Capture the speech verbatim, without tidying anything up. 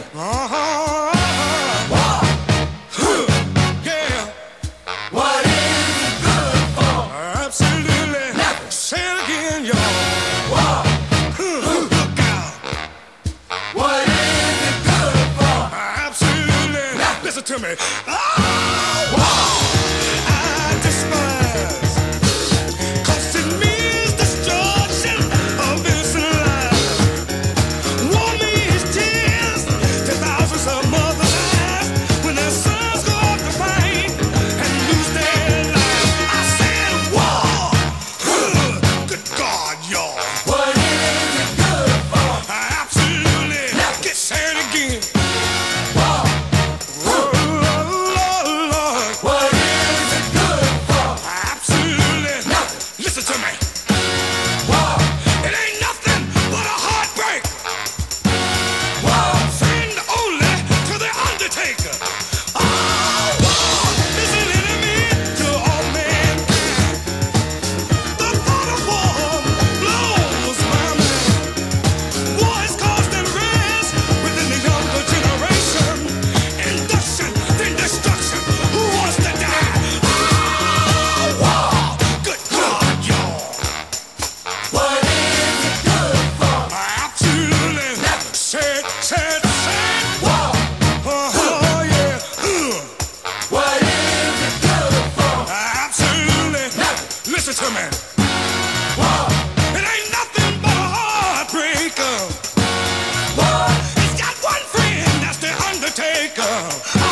Uh-huh. Huh. Yeah. What is it good for? Absolutely. Nothing. Say it again, y'all. War. Huh. Look out. What is it good for? Absolutely. Nothing. Listen to me. Oh, I despise. 'Cause it means destruction of innocent lives. War means tears to thousands of mothers' eyes when their sons go off to fight and lose their lives. I said war. Huh. Good God, y'all. What is it good for? Absolutely. Get said again. War. Oh, Lord, Lord. What is it good for? Absolutely. Nothing. Listen to me. War. It ain't nothing but a heartbreak. War. Friend only to the undertaker. Oh, war is an enemy to all mankind. The thought of war blows my mind. War has caused unrest within the younger generation. Induction, then destruction. Who wants to die? Oh, war. Good God, y'all. What is it good for? Absolutely. Said, said, said. War. Oh, yeah. Uh, What is it good for? Absolutely. Nothing. Listen to me. War. It ain't nothing but a heartbreaker. War. It's got one friend, that's the undertaker.